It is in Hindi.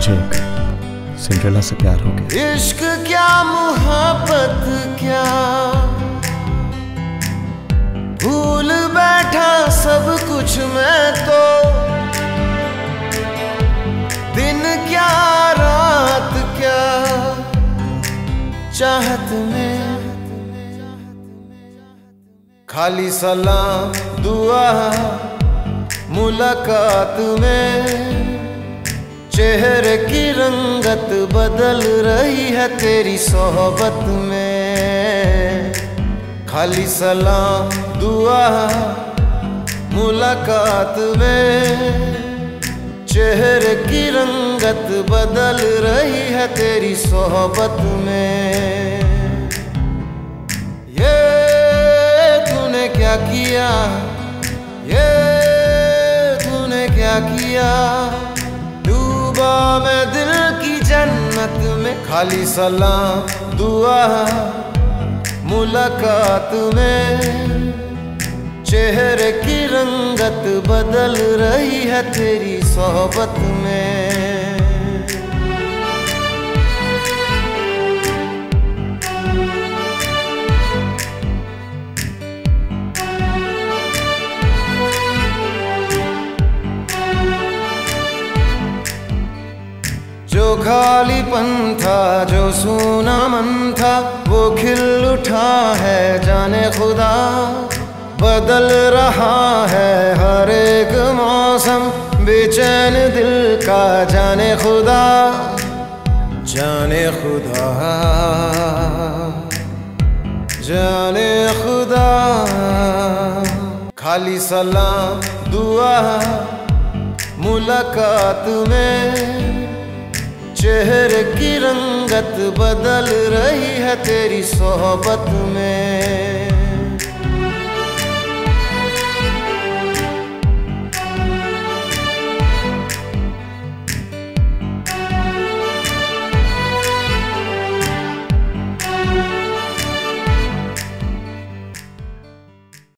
मुझे एक सिंड्रेला से प्यार हो गया। इश्क क्या मोहब्बत क्या, भूल बैठा सब कुछ मैं तो। दिन क्या रात क्या, चाहत में खाली सलाम दुआ मुलाकात में। चेहरे की रंगत बदल रही है तेरी सोहबत में। खाली सलाम दुआ मुलाकात में। चेहरे की रंगत बदल रही है तेरी सोहबत में। ये तूने क्या किया, ये तूने क्या किया। डूबा मैं दिल की जन्नत में। खाली सलाम दुआ मुलाकात में। चेहरे की रंगत बदल रही है तेरी सोहबत में। जो खालीपन था, जो सूना मन था, वो खिल उठा है जाने खुदा। बदल रहा है हर एक मौसम, बेचैन दिल का जाने खुदा। जाने खुदा, जाने खुदा। खाली सलाम दुआ मुलाकात में। चेहरे की रंगत बदल रही है तेरी सोहबत में।